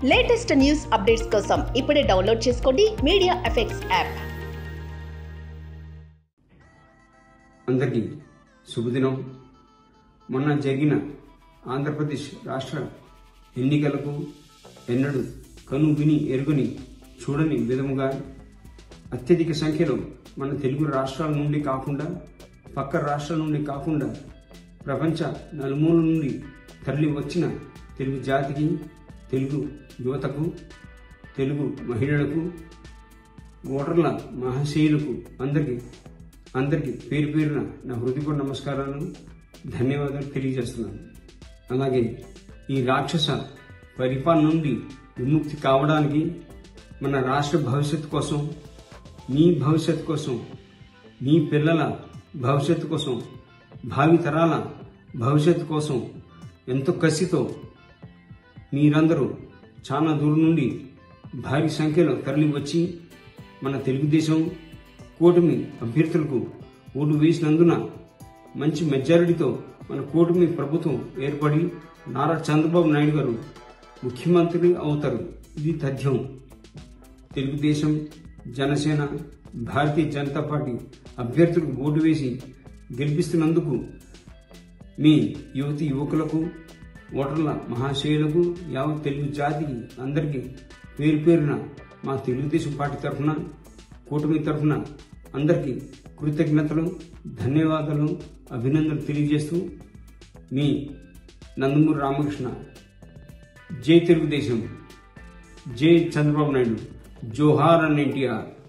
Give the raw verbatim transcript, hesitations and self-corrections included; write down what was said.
Latest news updates కోసం ఇప్పుడే download చేసుకోండి మీడియా ఎఫెక్ట్స్ యాప్. అందరికీ శుభదినం. మొన్న జరిగిన ఆంధ్రప్రదేశ్ రాష్ట్ర ఎన్నికలకు ఎన్నడూ కను విని ఎరుగని చూడని విధముగా అత్యధిక సంఖ్యలో మన తెలుగు రాష్ట్రాల నుండి కాకుండా పక్క రాష్ట్రాల నుండి కాకుండా ప్రపంచ నలుమూల నుండి తరలి వచ్చిన తెలుగు జాతికి, తెలుగు యువతకు, తెలుగు మహిళలకు, ఓటర్ల మహాశయులకు అందరికీ అందరికీ పేరు పేరున నా హృదయపూర్వక నమస్కారాలు, ధన్యవాదాలు తెలియజేస్తున్నాను. అలాగే ఈ రాక్షస పరిపాలన నుండి విముక్తి కావడానికి మన రాష్ట్ర భవిష్యత్తు కోసం, మీ భవిష్యత్తు కోసం, మీ పిల్లల భవిష్యత్తు కోసం, భావి తరాల భవిష్యత్తు కోసం ఎంతో కసితో మీరందరూ చాలా దూరం నుండి భారీ సంఖ్యలో తరలి వచ్చి మన తెలుగుదేశం కూటమి అభ్యర్థులకు ఓటు వేసినందున మంచి మెజారిటీతో మన కూటమి ప్రభుత్వం ఏర్పడి నారా చంద్రబాబు నాయుడు గారు ముఖ్యమంత్రి అవుతారు. ఇది తథ్యం. తెలుగుదేశం, జనసేన, భారతీయ జనతా పార్టీ అభ్యర్థులకు ఓటు వేసి గెలిపిస్తున్నందుకు మీ యువతి యువకులకు, ఓటర్ల మహాశయులకు, యావత్ తెలుగు జాతికి అందరికీ పేరు పేరున మా తెలుగుదేశం పార్టీ తరఫున, కూటమి తరఫున అందరికీ కృతజ్ఞతలు, ధన్యవాదాలు, అభినందనలు తెలియజేస్తూ మీ నందమూరి రామకృష్ణ. జై తెలుగుదేశం, జై చంద్రబాబు నాయుడు, జోహార్ అన్న ఎన్టీఆర్.